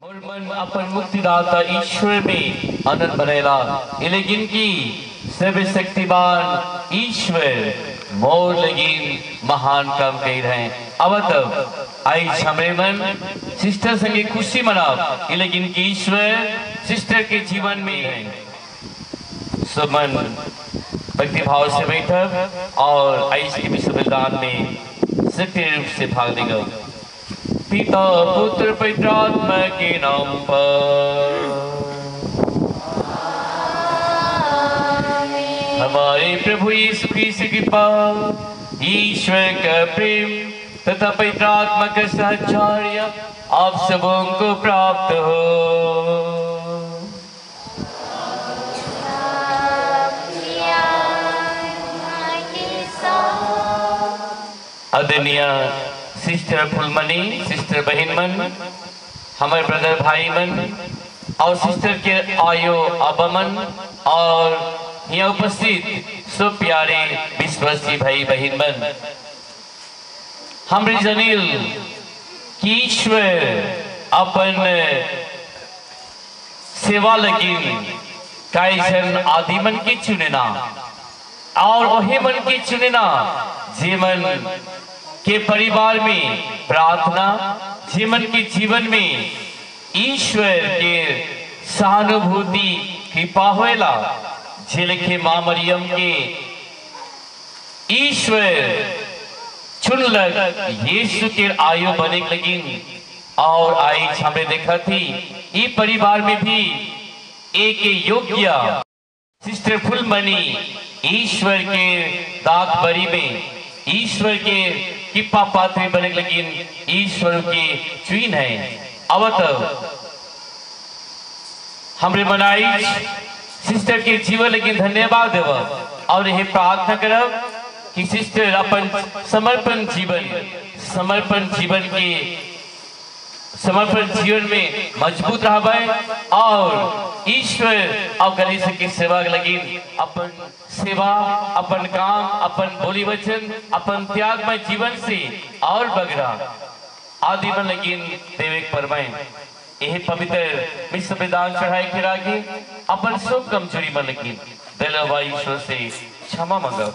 मोर मन अपन मुक्तिदाता ईश्वर में आनंद बनेला, लेकिन की सर्वशक्तिमान ईश्वर मोर लगिन महान काम कर रहे हैं। अब तब आई हमरे मन सिस्टर संगे खुशी मनाव, लेकिन की ईश्वर सिस्टर के जीवन में है। सब मन भक्ति भाव से बैठक और आई के विश्व बलिदान में सक्रिय रूप से भाग लेगा। पिता पुत्र पवित्र आत्मा के नाम पर। हमारे प्रभु यीशु की कृपा, ईश्वर का प्रेम तथा पवित्र आत्मा का सहचर्य आप सबों को प्राप्त हो। आदरणीय सिस्टर फुलमणि, सिस्टर बहन मन, हमारे ब्रदर भाई मन और सिस्टर के आयो अबमन और यहाँ उपस्थित सब प्यारे विश्वासी भाई बहन मन, हमरे जनील की ईश्वर अपन सेवा लगिन कई जन आदि मन के चुनेना और वही मन के चुनेना जीवन के परिवार में प्रार्थना, जीवन के जीवन में ईश्वर के सहानुभूति कृपा होएला। झिलके माँ मरियम के ईश्वर चुनलक यीशु के आयु बने लगिन और आई हमें देखा थी ये परिवार में भी एक योग्य सिस्टर फुलमणि ईश्वर के दाग बरी में ईश्वर के कृपा पात्र बने लगिन ईश्वर के चुन है। अब तब हमरे मनाई सिस्टर के जीवन लगिन धन्यवाद देव और यह प्रार्थना करब कि सिस्टर अपन समर्पण जीवन में मजबूत रहबे और ईश्वर और कलीसिया की सेवा लगिन अपन सेवा, अपन काम, अपन बोली वचन, अपन त्यागमय जीवन से और बगरा आदि मन लगिन देवेक परमाय। यह पवित्र विश्व बलिदान चढ़ाए के आगे अपन सब कमजोरी मन लगिन दिलवा ईश्वर से क्षमा मांगो।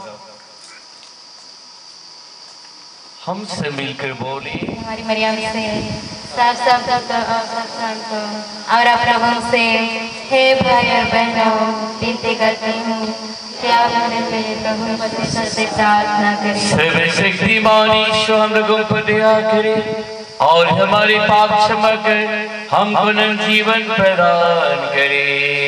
हमसे मिलकर बोले हमारी मरियम से सब और प्रभु से, हे भाई और बहनों, विनती करती हूँ कि आप मेरे लिए प्रभु परमेश्वर से प्रार्थना करें। सर्वशक्तिमान ईश्वर हम लोगों पर दया करे और हमारे पाप क्षमा कर हमको नव जीवन प्रदान करे।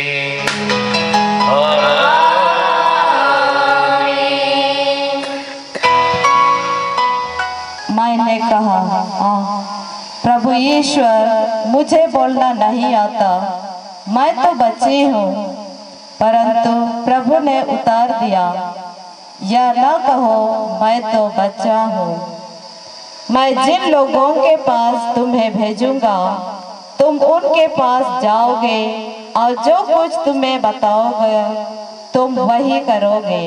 मैंने कहा, प्रभु ईश्वर, मुझे बोलना नहीं आता, मैं तो बच्ची हूँ। परंतु प्रभु ने उतार दिया, यह न कहो मैं तो बच्चा हूँ। मैं जिन लोगों के पास तुम्हें भेजूंगा, तुम उनके पास जाओगे और जो कुछ तुम्हें बताओगे तुम वही करोगे।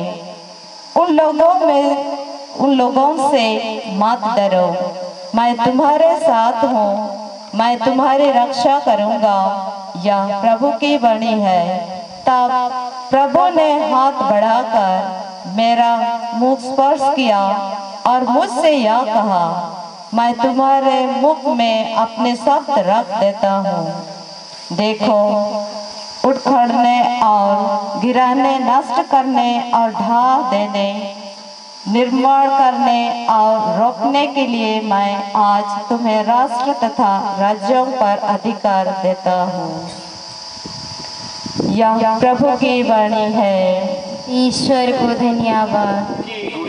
उन लोगों से मत डरो, मैं तुम्हारे साथ हूँ, मैं तुम्हारी रक्षा करूँगा। यह प्रभु की वाणी है। तब प्रभु ने हाथ बढ़ाकर मेरा मुख स्पर्श किया और मुझसे यह कहा, मैं तुम्हारे मुख में अपने शब्द रख देता हूँ। देखो, उखड़ने और गिराने, नष्ट करने और ढा देने, निर्माण करने और रोकने के लिए मैं आज तुम्हें राष्ट्र तथा राज्यों पर अधिकार देता हूँ। यह प्रभु की वाणी है। ईश्वर को धन्यवाद।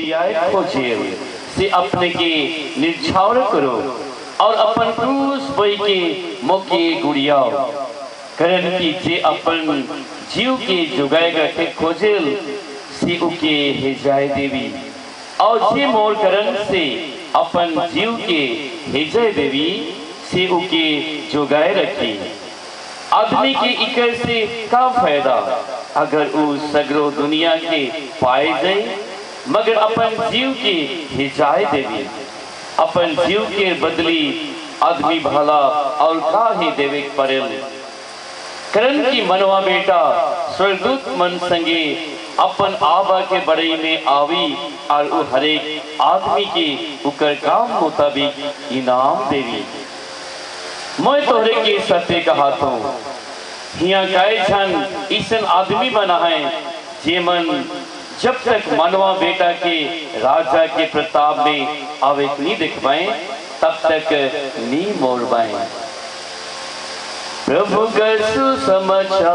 से अपने के निर्छावर करो और अपन क्रूस बई के मौके गुड़िया करण की जे अपन जीव के जुगाएगा के खोजेल से उके हेजाए देवी और जे मोर करण से अपन जीव के हेजाए देवी से उके जुगाए रखी। आदमी के इकर से का फायदा अगर उस सगरो दुनिया के पाए जाए मगर अपन जीव के हिजाए देवी अपन जीव के बदली आदमी भला और काहे देवे परेल। करण की मनवा बेटा स्वर्गदूत मन संगे अपन आबा के बड़ई में आवी और वो हरेक आदमी के उकर काम मुताबिक इनाम देवी। मैं तोहरे के सत्य कहा तो हिया गाय छन ईसन आदमी बना है जे मन जब तक मनवा बेटा के राजा के प्रताप में आवे नहीं दिख पाए तब तक नहीं मोड़ पाए। प्रभु का सुसमाचार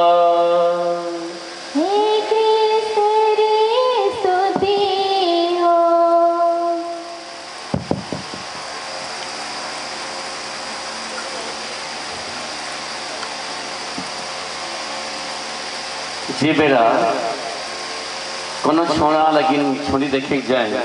जी बेरा कोनो छोड़ा लेकिन छोड़ी देखे जाए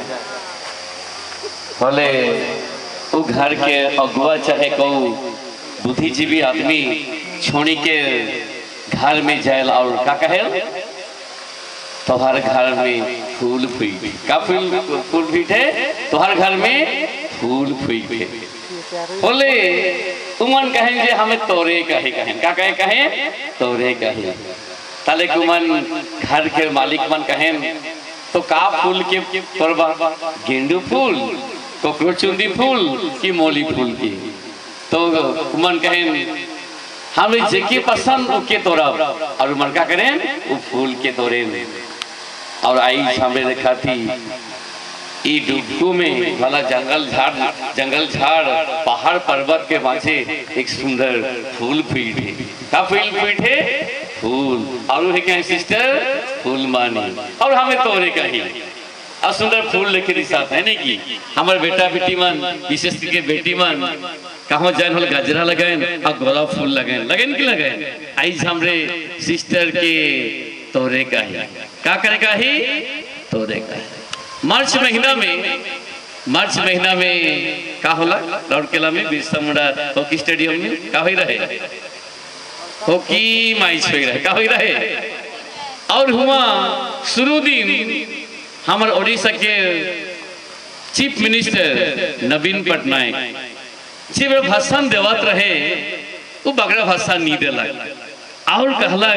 बोले वो घर के अगुआ चाहे को बुद्धिजीवी आदमी छोड़ी के घर में जाए और का कहे तुम्हारे घर में फूल फूटे का फूल फूटे तुम्हारे घर में फूल फूटे बोले उमन कहेंगे हमें तोरे कहे कहें का कहे तोरे कहे ताले कुमन घर के मालिक मन कहें तो का फूल के परवा गेंडू फूल कोकरोचुंदी फूल की मोली फूल की तो कुमन कहें हमें जेके पसंद उके तोरा और मन का करें वो फूल के तोरे और आई हमें देखा थी ई डुबकू में भला जंगल झाड़ पहाड़ पर्वत के माझे एक सुंदर फूल फूटे का फूल फूटे फूल और है क्या सिस्टर फूल मानी और हमें तोरे कही और सुंदर फूल लेके साथ है नहीं की हमारे बेटा बेटी मन विशेष करके बेटी मन कहाँ जाए होल गजरा लगाए और गोलाब फूल लगाए लगन की लगाए आई हमरे सिस्टर के तोरे कही का करे कही तोरे कही मार्च महीना में का होला राउरकेला में बिरसा मुंडा हॉकी स्टेडियम में का होई रहे हॉकी मैच होई रहे का होई रहे और हुआ शुरू दिन हमारे ओडिशा के चीफ मिनिस्टर नवीन पटनायक जी भाषण देवत रहे वो बगरा भाषण नहीं देला और कहला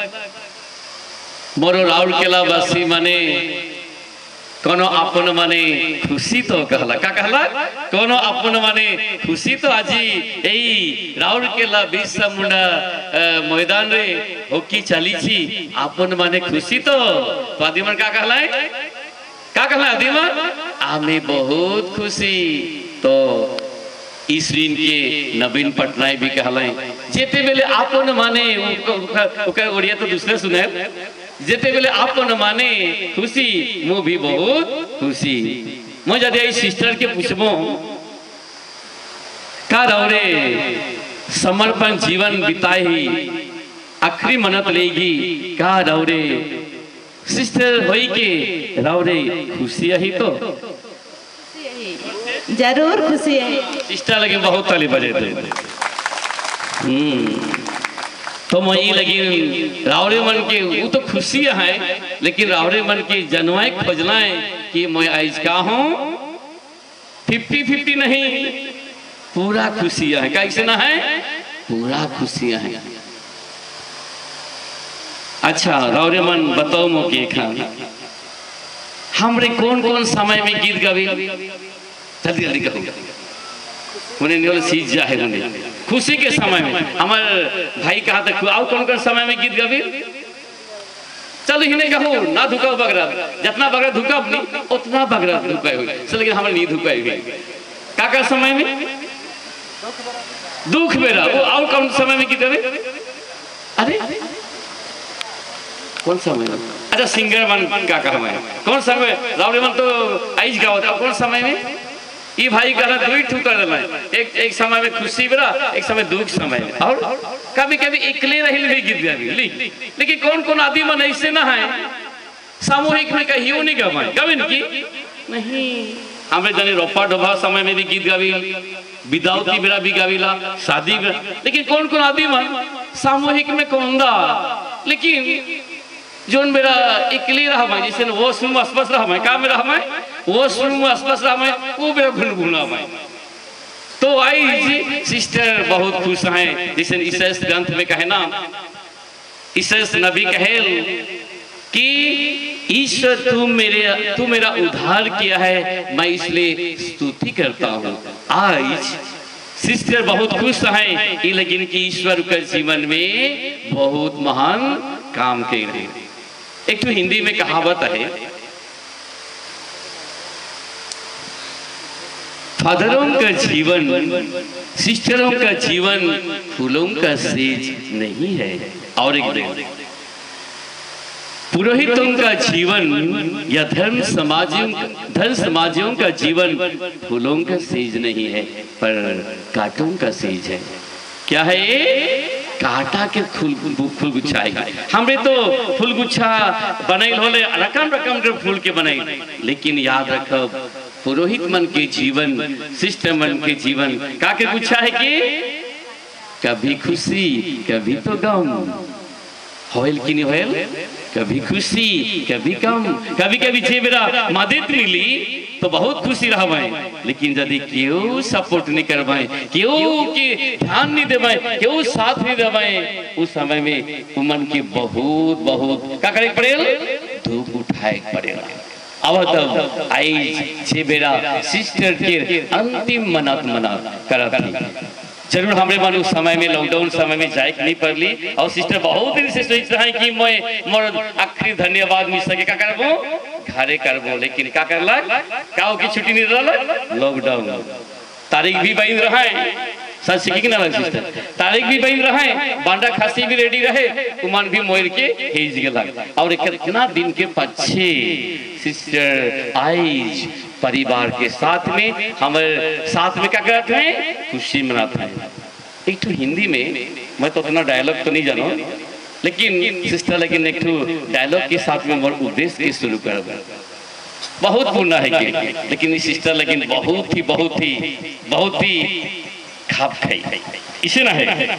मोरो राउरकेला वासी माने कोनो अपन माने खुशी तो कहला का कहला कोनो अपन माने खुशी तो आजी एई राउरकेला बिरसा मुंडा मैदान रे हॉकी चली छी अपन माने खुशी तो आदिमन का कहला आदिमन आमे बहुत खुशी तो इस दिन के नवीन पटनायक भी कहला जेते बेले अपन माने ओकर ओडिया तो दूसरे सुने जेते बेले आपन माने खुशी मु भी बहुत खुशी मैं जब आई सिस्टर के पूछबो का रौरे समर्पण जीवन बिताई आखिरी मनत लेगी का रौरे सिस्टर होई के रौरे खुशी है तो जरूर खुशी है सिस्टर लगे बहुत ताली बजे तो मैं लगी रावरे मन के वो तो खुशी है लेकिन रावरे मन के जनवाए खोजना है कि मैं आज का हूँ 50-50 नहीं पूरा खुशियाँ है कैसे ना है पूरा खुशियाँ है। अच्छा रावरे मन बताओ मोके खान हमरे कौन कौन समय में गीत गावी जल्दी जल्दी कहो उन्हें नहीं सीज जाए उन्हें खुशी के समय में हमारे भाई कहा तक आओ कौन कौन समय में गीत गावी चलो ही नहीं कहो ना धुकाओ बगरा जितना बगरा धुका नहीं उतना बगरा धुकाई हुई लेकिन हमारे नहीं धुकाई हुई का समय में दुख मेरा वो आओ कौन समय में गीत गावी अरे कौन समय में अच्छा सिंगर मन का कहा है कौन समय रावले मन तो आइज गाओ कौन समय में ये भाई कहना दुई ठुका देला एक समय में खुशी बरा एक समय दुख समय में और कभी कभी अकेले रहिल भी गीत गावी लेकिन कौन कौन आदमी मन ऐसे ना है सामूहिक में कहियो नहीं गवाए गवन की नहीं हमें जाने रोपा डोभा समय में भी गीत गावी विदाउती बेरा भी गावीला शादी बेरा लेकिन कौन कौन आदमी मन सामूहिक में कौंदा लेकिन जोन मेरा इकली रहा मैं जैसे वॉशरूम आसपास रहा मैं का में रहा मैं वॉशरूम आसपास रहा मैं वो मेरा भूल भूला मैं तो आई सिस्टर बहुत खुश हैं, जैसे ईसाइस ग्रंथ में कहे ना, ईसाइस नबी कहे कि ईश्वर तू मेरा उद्धार किया है, मैं इसलिए स्तुति करता हूँ। आज सिस्टर बहुत खुश हैं, लेकिन कि ईश्वर के जीवन में बहुत महान काम कर रहे हैं। एक तो हिंदी में कहावत है, फादरों का जीवन, सिस्टरों का जीवन फूलों का सेज नहीं है। और एक दिन पुरोहितों का जीवन या धर्म समाजियों का जीवन फूलों का सेज नहीं है, पर कांटों का सेज है। क्या है ये? कांटा के फूल गुच्छा है। हमरे तो फूल गुच्छा बनाई होले रकम रकम के फूल के बनाई, लेकिन याद रखो पुरोहित मन के जीवन, सिस्टर मन के जीवन का के गुच्छा है कि कभी खुशी कभी तो गम, होल कि नहीं होल, कभी खुशी कभी गम। कभी कभी जे मेरा मदद मिली तो बहुत खुशी रहवाए, लेकिन यदि क्यों सपोर्ट नहीं करवाए, क्यों के ध्यान नहीं देवाए, क्यों साथ नहीं देवाए, उस समय में उमन की बहुत क्या करे पड़ेल, धूप उठाए पड़ेगा। अब तब आई जे मेरा सिस्टर के अंतिम मना करत जरूर हमरे मन उस समय में लॉकडाउन समय में जाए नहीं पड़ली, और सिस्टर बहुत दिन से सोच रहा है कि मैं मोर आखिरी धन्यवाद मिल सके, क्या करबो घरे करबो, लेकिन क्या करला काओ की छुट्टी नहीं रहला, लॉकडाउन तारीख भी बन रहा है, सच की ना लग सिस्टर, तारीख भी बन रहा है, बांडा खासी भी रेडी रहे, उमन भी मोर के हेज गेला। और कितना दिन के पछे सिस्टर आई परिवार के साथ में, हमारे साथ में क्या करते हैं, खुशी मनाते हैं। एक तो हिंदी में मैं तो उतना डायलॉग तो नहीं जाना, लेकिन सिस्टर लेकिन एक तो डायलॉग के साथ में मोर उद्देश्य के शुरू कर बहुत पूर्ण है कि, लेकिन सिस्टर लेकिन बहुत ही खाप खाई इसे ना है।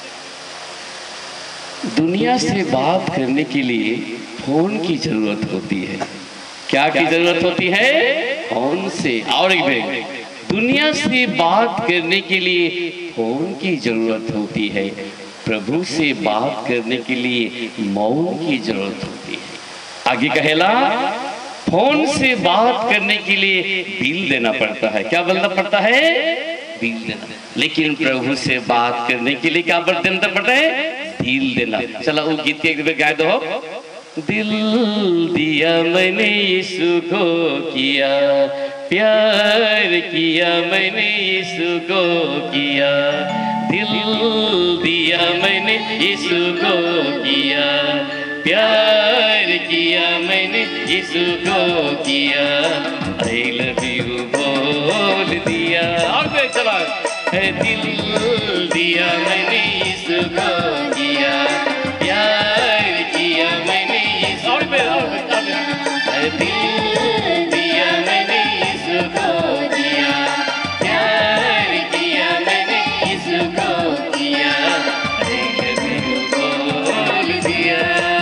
दुनिया से बात करने के लिए फोन की जरूरत होती है। क्या की जरूरत होती है? फोन से। और एक दुनिया से बात करने के लिए फोन की जरूरत होती है, प्रभु से बात करने के लिए मौन की जरूरत होती है। आगे कहेला फोन से बात करने के लिए बिल देना पड़ता है। क्या बोलना पड़ता है? बिल देना। लेकिन प्रभु से बात करने के लिए क्या देना पड़ता है? बिल देना। चलो वो गीत एक बार गाए दो। दिल दिया मैंने यीशु को किया, प्यार किया मैंने यीशु को किया, दिल दिया मैंने यीशु को किया, प्यार किया मैंने यीशु को किया, आई लव यू बोल दिया। और कोई चला दिल दिया मैंने यीशु को किया, प्यार किया मैंने यीशु को किया, दिल दिया मैंने यीशु को किया, प्यार किया मैंने यीशु को किया, आई लव यू बोल दिया।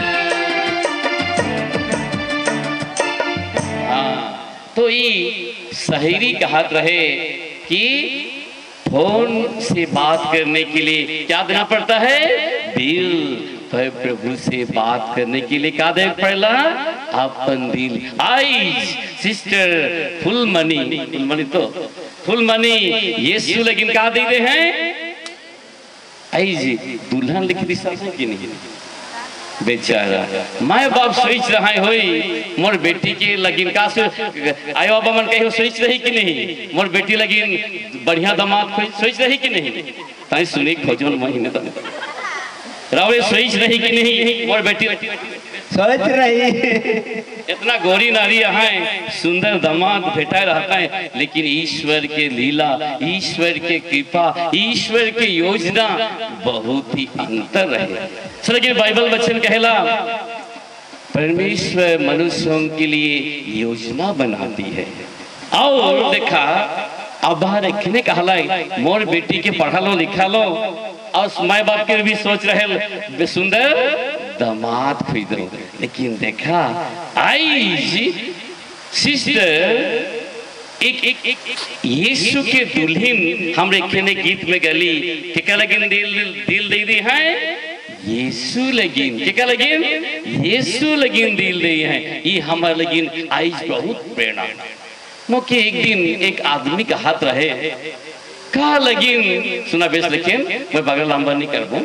तो ये शहरी कहत रहे कि फोन से बात करने के लिए क्या देना पड़ता है? बिल। पर प्रभु से बात करने के लिए क्या देना पड़ेगा? अपन दिल। आई सिस्टर फुल मनी तो फुल मनी यीशु लेकिन क्या दे रहे हैं? आई जी दुल्हन लिख दी सब की नहीं बेचारा माय बाप सोच रहा है होई मोर बेटी के लगिन का आय बाबा मन कहीं सोच रही कि नहीं मोर बेटी लगिन बढ़िया दामाद सोच रही कि नहीं? ताई सुनी खोजन महीने तक रावे सोच रही कि नहीं मोर बेटी सोच रही। इतना गोरी नारी है, सुंदर दामाद भेटा रहता है, लेकिन ईश्वर के लीला, ईश्वर के कृपा, ईश्वर के योजना बहुत ही अंतर है। लेकिन बाइबल वचन कहला परमेश्वर मनुष्यों के लिए योजना बनाती है। और देखा अब रखने कहला मोर बेटी के पढ़ा लो लिखा लो, और माय बाप के भी सोच रहे सुंदर दामाद खरीदो, लेकिन देखा आई सिस्टर एक यीशु के दुल्हन हमरे खेने गीत में गली के क्या लगिन दिल दिल दे दी है यीशु लगिन के क्या लगिन यीशु लगिन दिल दे है ये हमार लगिन आज बहुत प्रेरणा मोके एक दिन एक आदमी का हाथ रहे कहा लगिन सुना बेस लेकिन मैं बगल लंबा नहीं करबू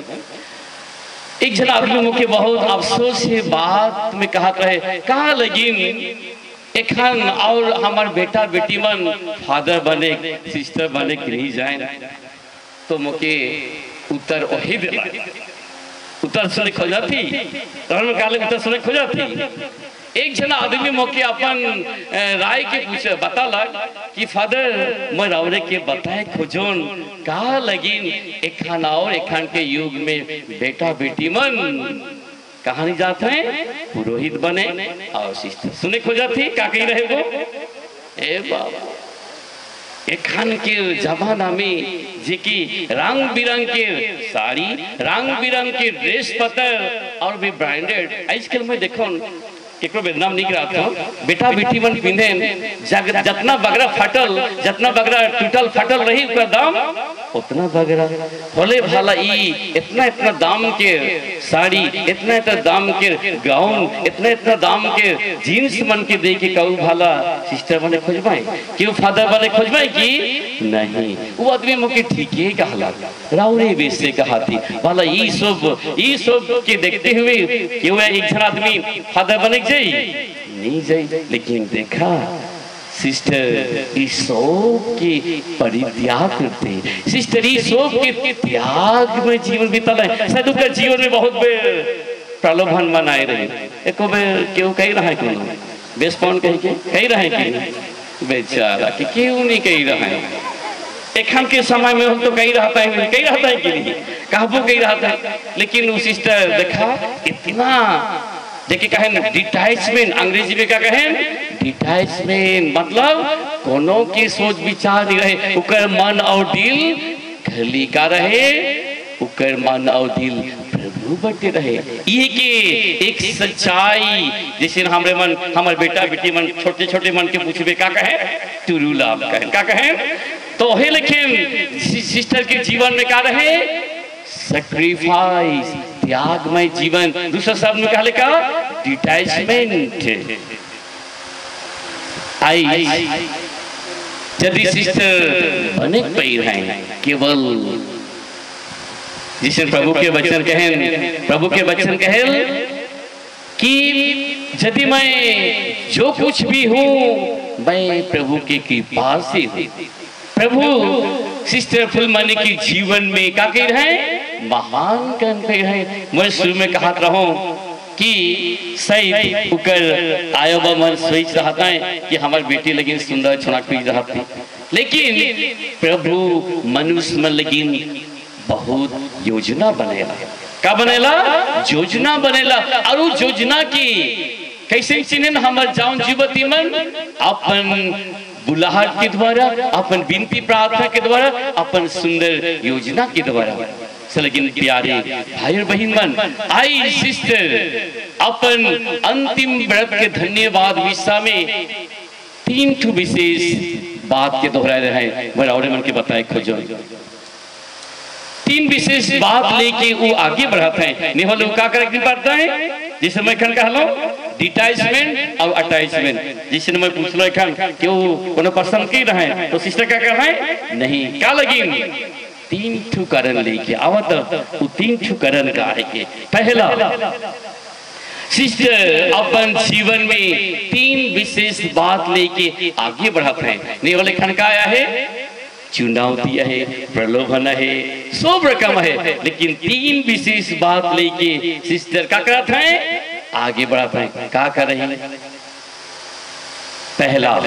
एक जन आदमी मुझे बहुत अफसोस से बात में कहा रहे कहा लगिन एखन और हमार बेटा बेटी मन फादर बने सिस्टर बने कि नहीं जाए तो मुझे उत्तर वही दिला उत्तर सुने खोजा थी काले उत्तर सुने खोजा थी एक जना आदमी मौके अपन राय के पूछे बता लग कि फादर मैं रावरे के बताए खोजोन कहा लगिन एखान और एखान के युग में बेटा बेटी मन कहानी जाते हैं पुरोहित बने और सिस्टर सुने खोजा थी का कहीं रहे वो ए बाबा एखान के जमाना में जी की रंग बिरंग के साड़ी रंग बिरंग के ड्रेस पतर और भी ब्रांडेड आजकल मैं देखो केकरो बदनाम नहीं करा था बेटा बेटी मन पिंधे जितना बगरा फटल जितना बगरा टूटल फटल रही उसका दाम उतना बगरा होले भाला ई इतना इतना दाम के साड़ी इतना इतना दाम के गाउन इतना इतना दाम के जीन्स मन के दे के कहू भाला सिस्टर बने खोजबाई क्यों फादर बने खोजबाई की नहीं वो आदमी मुके ठीक है कहला राउरे बेसे कहा थी भाला ई सब के देखते हुए क्यों एक जन आदमी फादर बने जाई नहीं जाई लेकिन देखा सिस्टर ईसोप के परित्याग करते सिस्टर ईसोप के त्याग में जीवन बिता है शायद उसका जीवन में बहुत प्रलोभन मनाए रहे एक क्यों कही रहा है क्यों बेस कौन कही रहा है कि बेचारा कि क्यों नहीं कही रहा है एखन के समय में हम तो कही रहता है कि नहीं कहबो कही रहता है लेकिन वो सिस्टर देखा इतना देखिए कहें डिटैचमेंट अंग्रेजी में क्या कहें डिटैचमेंट मतलब कोनो की सोच विचार नहीं रहे उकर मन और दिल खाली का रहे उकर मन और दिल प्रभु बटे रहे ये के एक सच्चाई जैसे हमारे मन हमारे बेटा बेटी मन छोटे छोटे मन के पूछबे क्या कहे टुरूला कहें क्या कहें तो हे लेकिन सिस्टर के जीवन में क्या रहे सैक्रिफाइस त्यागमय जीवन दूसरा शब्द में क्या लिखा डिटैचमेंट आई यदि सिस्टर अनेक पैर हैं केवल जिसे प्रभु के वचन कहें कि यदि मैं जो कुछ भी हूँ मैं प्रभु की कृपा से हूँ प्रभु सिस्टर फुलमनी की जीवन में क्या कह रहे हैं महान कर्म कर रहे हैं मैं शुरू में कहा रहा हूँ कि सही उकर आयोबा मन सोच रहा है कि हमारी बेटी लगी सुंदर छोना पीज रहा थी लेकिन प्रभु मनुष्य में लगी बहुत योजना बनेला का बनेला योजना बनेला और योजना की कैसे चिन्हन हमार जान जीवती मन अपन बुलाहट के द्वारा अपन विनती प्रार्थना के द्वारा अपन सुंदर योजना के द्वारा लेकिन प्यारे भाई और बहन मन आई सिस्टर अपन अंतिम व्रत के धन्यवाद विषय में 3 ठो विशेष बात के दोहरा रहे हैं मैं और मन के बताए खोजो 3 विशेष बात लेके वो आगे बढ़ाते हैं नहीं लोग क्या करके पड़ता है जिसे मैं खन कहलो डिटैचमेंट और अटैचमेंट जिसे मैं पूछ लो खन क्यों कोनो पसंद की रहे तो सिस्टर क्या कर रहे हैं नहीं क्या लगी 3 ठो कारण लेके आवत वो 3 ठो कारण का है के पहला सिस्टर अपन जीवन में 3 विशेष बात लेके आगे बढ़ाते हैं नहीं वाले खन का आया है चुनौती है प्रलोभन है सब रकम है लेकिन 3 विशेष बात लेके सिस्टर क्या करते हैं आगे बढ़ाते हैं क्या कर रहे हैं पहला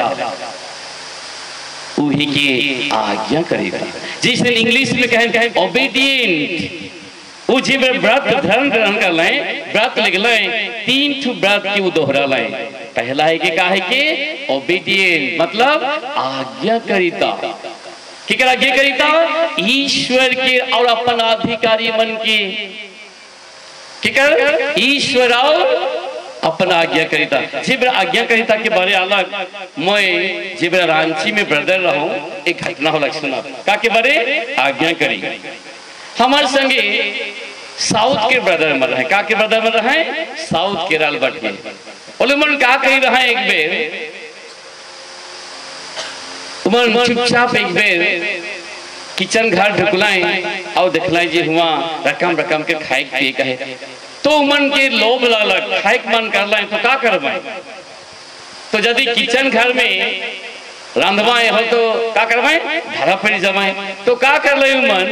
उही के आज्ञा करेगा जिसे इंग्लिश में कहें ओबीडिएंट वो जी व्रत धर्म कर लें व्रत लिख लें 3 ठो व्रत की वो दोहरा लें पहला है कि क्या है कि ओबीडिएंट मतलब आज्ञाकारिता क्या आज्ञा करीता ईश्वर के और अपन अधिकारी मन के क्या ईश्वर और अपन आज्ञाकारिता जेबरा आज्ञाकारिता के बारे अलग मैं जेबरा रांची में ब्रदर रहूं एक घटना हो लग सुना का के बारे आज्ञाकारी हमारे संगे साउथ के ब्रदर मर रहे का के ब्रदर मर रहे साउथ केरल बट में बोले मन का कही रहा एक बेर मन चुपचाप एक बेर किचन घर ढुकलाएं और दिखलाएं जी हुआ रकम रकम के खाए पिए कहे तो मन के लोभ लालक खाए मन कर लाए तो का करवाएं तो यदि किचन घर में रांधवाएं हो तो का करवाएं धारा फरी जमाएं तो का कर ले मन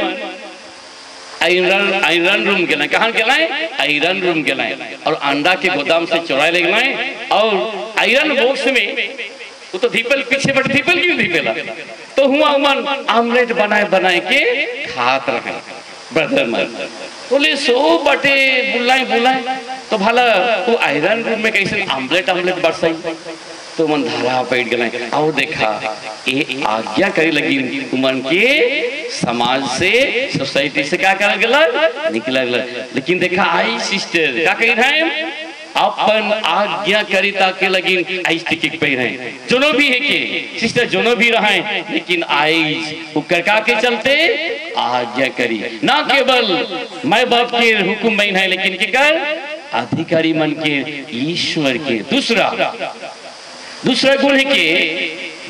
आयरन रूम के लाए कहाँ के लाए आयरन रूम के लाए और अंडा के गोदाम से चुराए ले लाए और आयरन बॉक्स में वो तो दीपल पीछे बट दीपल क्यों दीपेला तो हुआ मन आमलेट बनाए बनाए के खात रहे ब्रदर मर बोले सो बटे बुलाए बुलाए तो भला वो आयरन रूम में कैसे आमलेट आमलेट बरसाई तो मन धारा बैठ गए और देखा ये आज्ञा करे लगी मन के समाज से सोसाइटी से क्या कर गला निकला लेकिन देखा आई सिस्टर क्या कही रहे अपन आज्ञाकारिता के लगी आइज टिकट पे रहे जोनो भी है के सिस्टर जोनो भी रहे लेकिन आइज उकर का के चलते आज्ञा करी ना केवल माँ बाप के हुक्म में है लेकिन के कर अधिकारी मन के ईश्वर के दूसरा गुण है के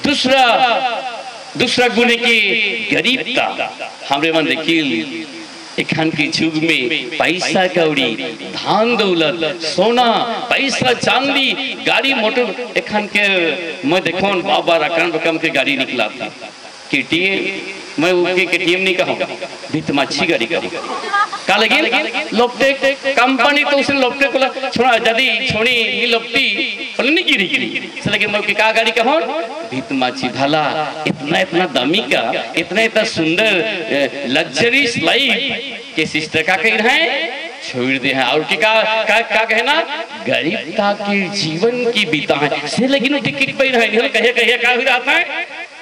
दूसरा गुण है के गरीबता हमरे मन देखिल एखन के युग में पैसा कौड़ी धान दौलत सोना पैसा चांदी गाड़ी मोटर एखन के मैं देखो बाबा रकम रकम के गाड़ी निकला था केटीएम मैं उसके केटीएम नहीं कहूँ भीतमा अच्छी गाड़ी कहूँ का लगी लोपटेक कंपनी तो उसने लोपटेक को छोड़ा यदि छोड़ी ये लोपटी नहीं गिरी गिरी लेकिन मैं का गाड़ी कहूँ भीतमा अच्छी भला इतना दामी का इतना सुंदर लग्जरीज लाइफ के सिस्टर का कह रहे हैं छोड़ दे हैं और का कहे ना गरीबता के जीवन की बीता है से लेकिन टिकट पे रहे कहे का भी रहता है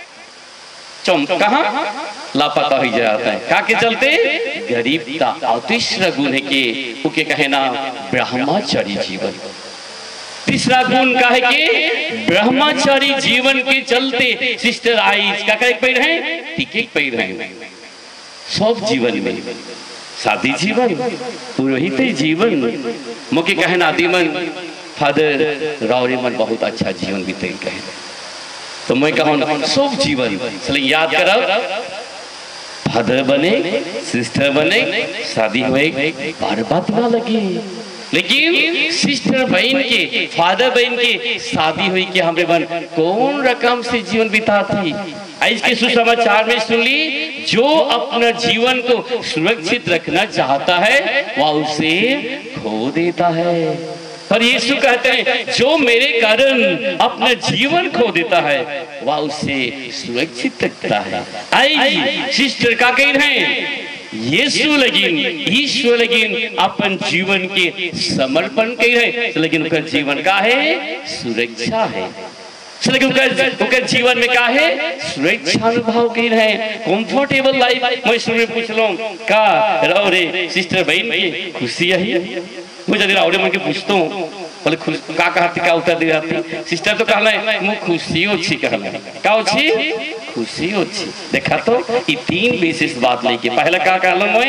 कहाँ लापता हो जाता है का के चलते गरीबता और तीसरा गुण है कि उके कहे ना ब्रह्मचारी जीवन तीसरा गुण का है कि ब्रह्मचारी जीवन के चलते सिस्टर आइज का कहे पे रहे टिकट पे रहे सब जीवन में शादी जीवन पुरोहित जीवन मुके कहे ना दीमन फादर रावरी मन बहुत अच्छा जीवन बीते कहे तो मैं कहूँ सब जीवन चलिए याद करो फादर बने सिस्टर बने शादी हुए बार बात ना लगी लेकिन सिस्टर बहन के फादर बहन के शादी हुई कि हमारे बन कौन रकम से जीवन बिता थी आज के सुसमाचार में सुन ली जो अपना जीवन को सुरक्षित रखना चाहता है वह उसे खो देता है पर यीशु कहते हैं जो मेरे कारण अपना जीवन खो देता है वह उसे सुरक्षित रखता है आई सिस्टर का कह रहे हैं यीशु लगिन ईश्वर लगिन अपन जीवन के समर्पण कर रहे लेकिन उनका जीवन का है सुरक्षा है लेकिन उनका जीवन में क्या है सुरक्षा अनुभव कर रहे कंफर्टेबल लाइफ मैं सुन पूछ लो का रहो रे सिस्टर बहन की खुशी है मुझे दिन आवड़े मन के पूछता हूँ बोले का कहती का उत्तर दे जाती सिस्टर तो कहला मु खुशी अच्छी कहला का अच्छी खुशी अच्छी देखा तो ये तीन विशेष बात लेके पहला का कहला मैं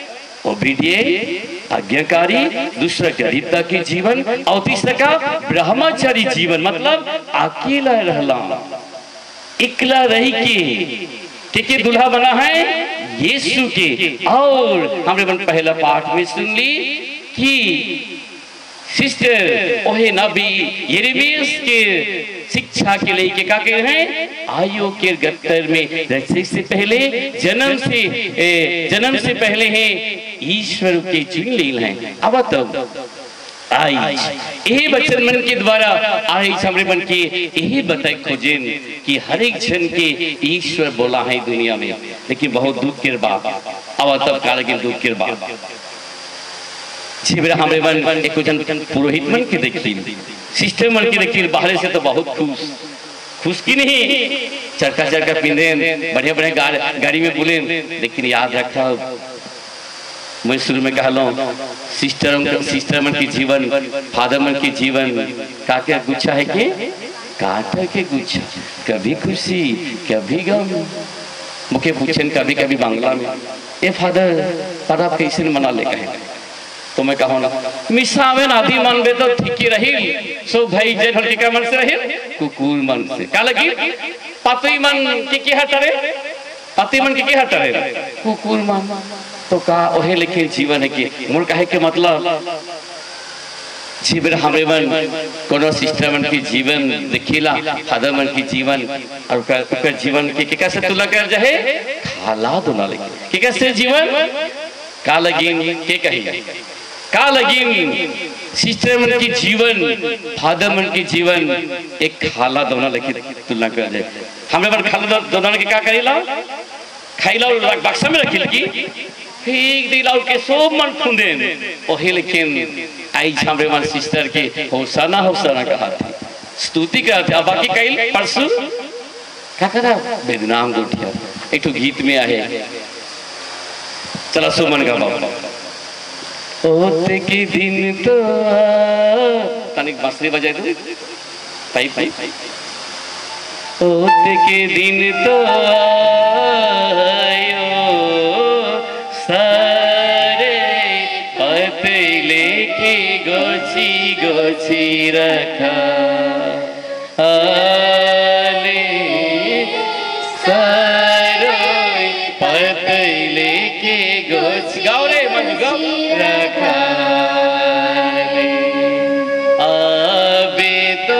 ओबीडिएंट आज्ञाकारी दूसरा गरीबता के जीवन और तीसरा का ब्रह्मचारी जीवन मतलब अकेला रहला इकला रही के दुल्हा बना है यीशु के और हमने पहला पाठ में सुन ली कि सिस्टर ओहे नबी यिर्मयाह के शिक्षा के लिए क्या कह रहे हैं आयु के गत्तर में रचने से पहले जन्म से पहले है ईश्वर के चुन लील हैं अब तब आई यही बचन मन के द्वारा आई हमरे मन के यही बताए खोजेन कि हर एक जन के ईश्वर बोला है दुनिया में लेकिन बहुत दुख के बात अब तब काल के दुख के बात छिबरा हमरे मन एक जन पुरोहित मन के देखी सिस्टर मन के देखी बाहर से तो बहुत खुश की नहीं चरका पिंदे बढ़िया बढ़िया गाड़ी में बोले लेकिन याद रखा मैं शुरू में कहलो सिस्टर मन की जीवन, फादर मन की जीवन का क्या गुच्छा है कि कांटा के गुच्छा, कभी खुशी कभी गम। मुझे पूछन कभी कभी बांग्ला में, ए फादर पर आप कैसे मना ले कहे, तो मैं कहूँ ना मिसावे आदि मन बे तो ठीक ही रही, सो भाई जे ढलटिका मन से रही कुकुर मन से का लगी पति मन की हटरे, पति मन की हटरे कुकुर मन तो का ओहे। लेकिन जीवन है कि मोर कहे के मतलब जीवन हमरे मन कोनो सिस्टर मन की जीवन देखिला, फादर मन की जीवन और उनका जीवन के कैसे तुलना कर जाए खाला दोना लगी कि कैसे जीवन का लगी के कही का लगी सिस्टर मन की जीवन, फादर मन की जीवन एक खाला दोना लगी तुलना कर जाए। हमरे मन खाला दोना के का करेला खाइला बक्सा में रखिल की ठीक दिलाउ के सब मन खुंदे ओहे। लेकिन आई हमरे मन सिस्टर के होसाना कहा थी, स्तुति करते अब बाकी कई परसों क्या करा बेदनाम गोटिया एक तो गीत में आहे, चला सुमन का बाबा ओते के दिन तो तनिक बांसुरी बजाए दो पाई पाई ओते के दिन तो सारे पते लेके गोची गोची रखा आले सारे पते लेके गोची गाओ रे मन गाओ रखा आबे तो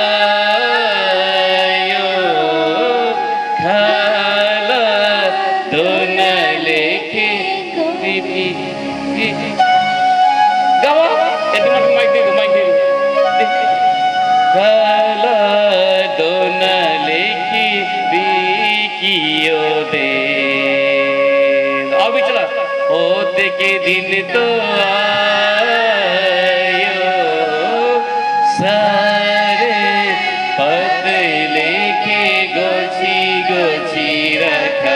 आयो खाला दोना लेके गाओ एकदम माइक दे खाला दोना लेके बिकियो दे अभी चला होते के दिन तो आयो सारे पते लेके गोची गोची रखा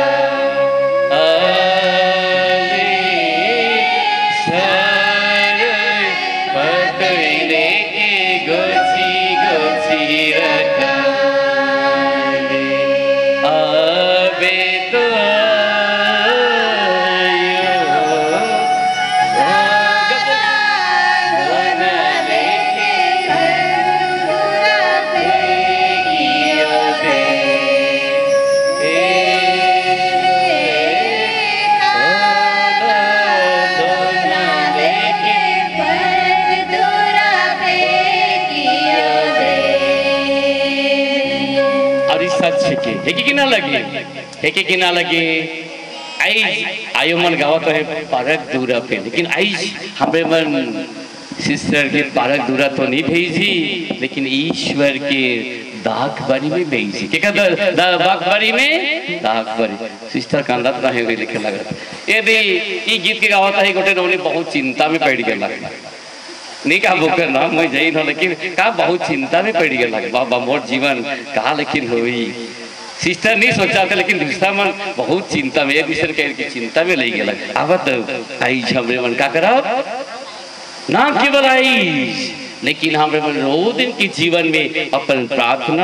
एक ना लगे आई आयो मन गावत है पारक दूरा पे, लेकिन आई हमरे मन सिस्टर के पारक दूरा तो नहीं भेजी, लेकिन ईश्वर के दाग बारी में भेजी के दाग बारी में दाग बारी सिस्टर कांदा ना है लिखे लगा यदि ई गीत के गावत है गोटे नौनी बहुत चिंता में पड़ गया नहीं का बुकर ना मैं जई न, लेकिन का बहुत चिंता में पड़ गया बाबा मोर जीवन का लेकिन होई सिस्टर नहीं सोचा था, लेकिन दूसरा मन बहुत चिंता में दूसरे कह के चिंता में ले गया। अब तो आई हमरे मन का करब ना केवल आई, लेकिन हमरे मन रोज दिन के जीवन में अपन प्रार्थना,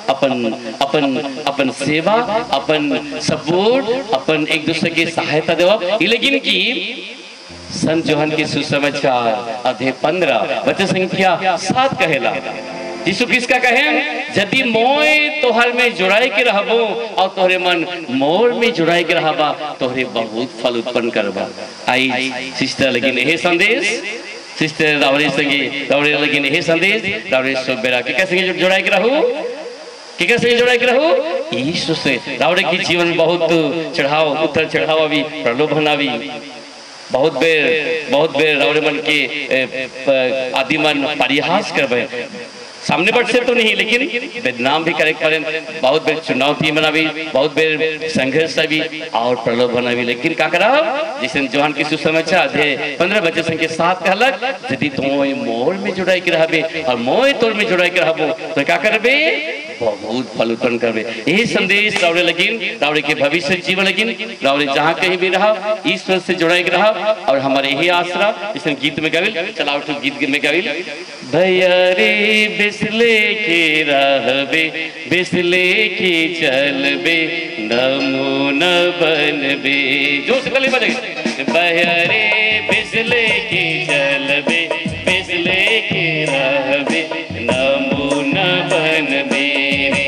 अपन सेवा, अपन सपोर्ट, अपन एक दूसरे के सहायता देवा। लेकिन कि संत जोहन के सुसमाचार अध्याय 15 वचन संख्या 7 कहेला यीशु किसका कहे यदि मोय तोहर में जुड़ाई के रहबो और तोहरे मन मोर में जुड़ाई के रहबा तोहरे बहुत फल उत्पन्न करबा। आई सिस्टर लेकिन यह संदेश सिस्टर रावरे संगे रावरे लेकिन यह संदेश रावरे सब बेरा के कैसे जुड़ाई के रहू कि कैसे जुड़ाई के रहू यीशु से। रावरे की जीवन में बहुत चढ़ाव उतर चढ़ाव भी प्रलोभन भी बहुत बेर रावरे मन के आदि मन परिहास करबे सामने बढ़ से तो नहीं, लेकिन बदनाम भी करे पड़े, बहुत बेर चुनौती बना भी, बहुत बेर संघर्ष भी और प्रलोभन भी। लेकिन का करा जैसे जोहन की सुसमाचार अध्याय 15 वचन संख्या 7 कहलक यदि तुम मोर में जुड़ाई के रहबे और मोय तोर में जुड़ाई के रहबो तो का करबे बहुत फल उत्पन्न करबे। यही संदेश रावड़े लगिन, रावड़े के भविष्य जीवन लगिन, रावड़े जहाँ कहीं भी रहा ईश्वर से जुड़ाई रहा और हमारे यही आसरा। इस गीत में गाविल, चलाओ तो गीत में गाविल। भैया रे बिसले के रहबे, बिसले के चलबे, नमो न बनबे। जोर से गले बजेगा। भैया रे बिसले के चलबे, बिसले के रहबे, नमो न बनबे रे।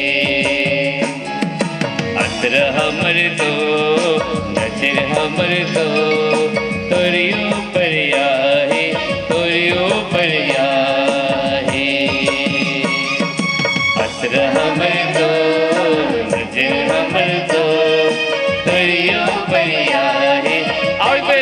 असर हमर तो नजर हमर तो तोरी ऊपर आहे, तोरी ऊपर आहे। असर हमर तो नजर हमर तो तोरी ऊपर आहे। और पे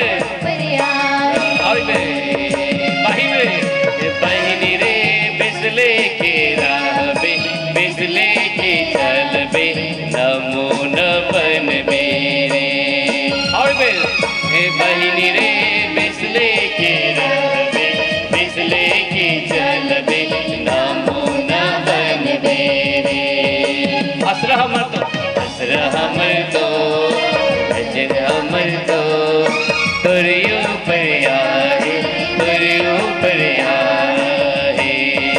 बहिनी रे बिसले के रहबे, बिसले के चलबे, नमो न बनबे रे। और बहिनी रे बिसले के रहबे, बिसले के चलबे, नमो न बनबे रे। असर हमर तो, असर हमर तो, नजर हमर तो तोरी ऊपर आहे, तोरी ऊपर आहे।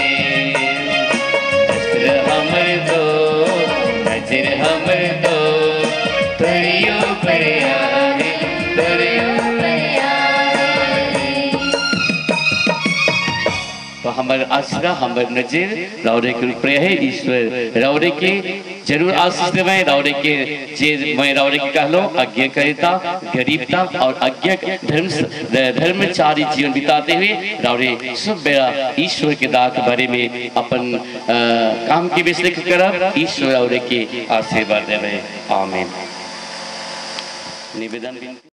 असर हमर तो, नजर हमर तो तोरी ऊपर आहे, तोरी ऊपर आहे। तो हमारे आसरा, हमारे नजर रावड़े के ऊपर है। ईश्वर रावड़े के जरूर आशीष देवे। रावड़े के जे मैं रावड़े के कहलो आज्ञाकारिता, गरीबता और आज्ञा धर्मचारी जीवन बिताते हुए रावड़े सब बेड़ा ईश्वर के दाग के बारे में अपन काम के विश्लेषण करब। ईश्वर रावड़े के आशीर्वाद देवे। आमीन। निवेदन